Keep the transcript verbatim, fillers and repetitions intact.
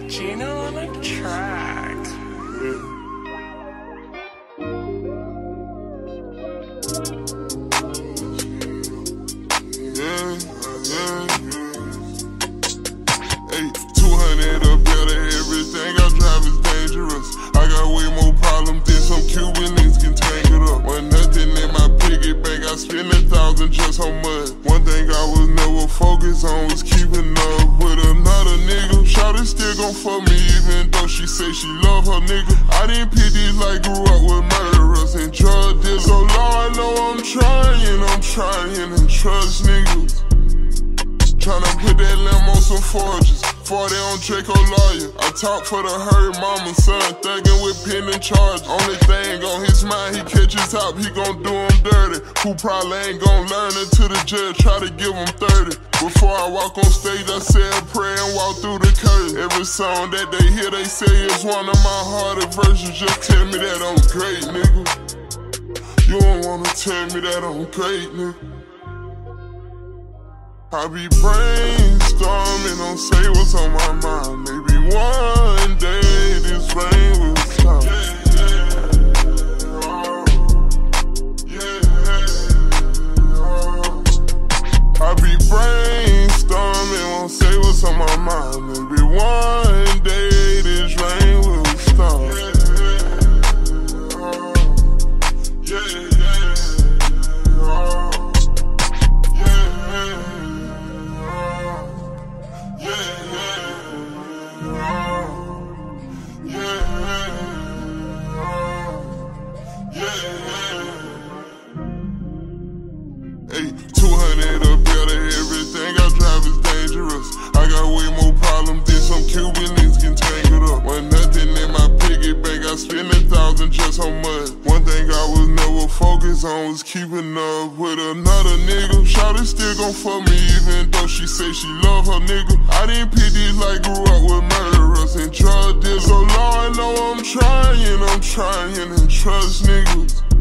Gino on the track. Yeah, yeah. Hey, two hundred up better, everything I drive is dangerous. I got way more problems than some Cuban niggas can tangled up. When nothing in my piggy bank, I spend a thousand just on mud. One thing I was never focused on was keeping up with another nigga. Shawty still gon' fuck me even though she say she love her nigga. I didn't pick these like grew up with murderers and drug dealers. So Lord, I know I'm trying, I'm trying and trust niggas. Tryna put that limb on some forges. forty on Draco lawyer. I talk for the herd, mama, son, thuggin' with pen and charge. Only thing on his mind, he catch his top, he gon' do him dirty. Who probably ain't gon' learn until the judge try to give him thirty. Before I walk on stage, I say a prayer and walk through the curtain. Every song that they hear, they say it's one of my hardest verses. Just tell me that I'm great, nigga. You don't wanna tell me that I'm great, nigga. I be brainstorming, don't say what's on my mind. Maybe one day this rain will stop. Yeah, yeah, oh, yeah, oh. I be brainstorming, won't say what's on my mind. Maybe one day this rain will stop. Yeah, oh, yeah. Hey, two hundred up better, everything I drive is dangerous. I got way more problems than some Cuban niggas can tangled up. When nothing in my piggy bank, I spend a thousand just on mud. One thing I was never focused on was keeping up with another nigga. Shawty still gon' fuck me even though she say she love her nigga. I didn't pick these like grew up with murderers and drug dealers. So Lord, I know I'm trying, I'm trying and trust niggas.